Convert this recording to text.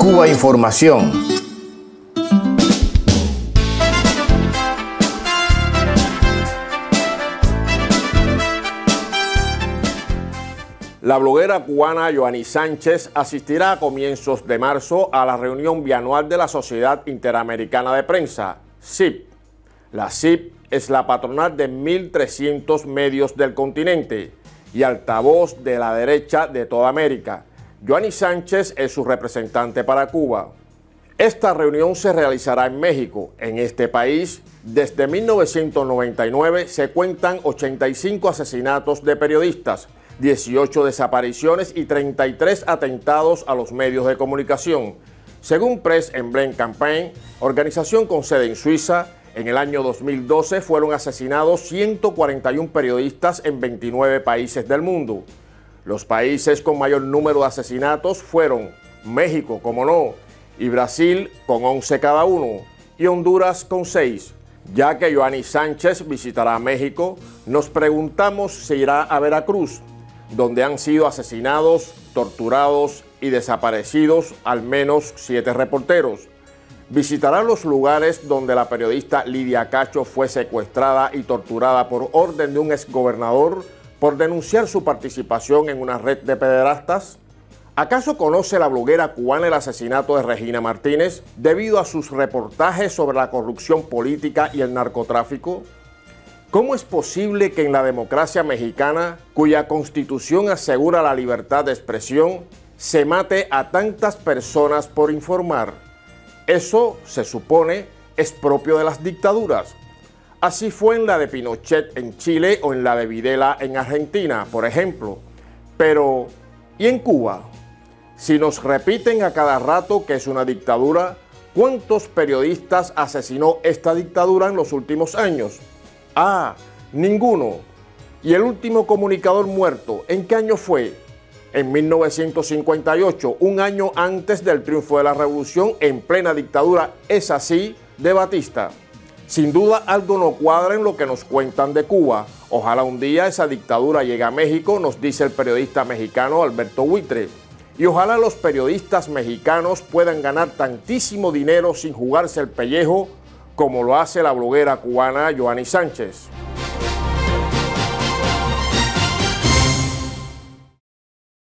Cuba Información. La bloguera cubana Yoani Sánchez asistirá a comienzos de marzo a la reunión bianual de la Sociedad Interamericana de Prensa, SIP. La SIP es la patronal de 1.300 medios del continente y altavoz de la derecha de toda América. Yoani Sánchez es su representante para Cuba. Esta reunión se realizará en México. En este país, desde 1999 se cuentan 85 asesinatos de periodistas, 18 desapariciones y 33 atentados a los medios de comunicación. Según Press and Blame Campaign, organización con sede en Suiza, en el año 2012 fueron asesinados 141 periodistas en 29 países del mundo. Los países con mayor número de asesinatos fueron México, como no, y Brasil con 11 cada uno, y Honduras con 6. Ya que Yoani Sánchez visitará México, nos preguntamos si irá a Veracruz, donde han sido asesinados, torturados y desaparecidos al menos 7 reporteros. Visitará los lugares donde la periodista Lidia Cacho fue secuestrada y torturada por orden de un exgobernador por denunciar su participación en una red de pederastas. ¿Acaso conoce la bloguera cubana el asesinato de Regina Martínez debido a sus reportajes sobre la corrupción política y el narcotráfico? ¿Cómo es posible que en la democracia mexicana, cuya constitución asegura la libertad de expresión, se mate a tantas personas por informar? Eso, se supone, es propio de las dictaduras. Así fue en la de Pinochet en Chile o en la de Videla en Argentina, por ejemplo. Pero, ¿y en Cuba? Si nos repiten a cada rato que es una dictadura, ¿cuántos periodistas asesinó esta dictadura en los últimos años? Ah, ninguno. ¿Y el último comunicador muerto, en qué año fue? En 1958, un año antes del triunfo de la revolución en plena dictadura, es así, de Batista. Sin duda algo no cuadra en lo que nos cuentan de Cuba. Ojalá un día esa dictadura llegue a México, nos dice el periodista mexicano Alberto Huitre. Y ojalá los periodistas mexicanos puedan ganar tantísimo dinero sin jugarse el pellejo como lo hace la bloguera cubana Yoani Sánchez.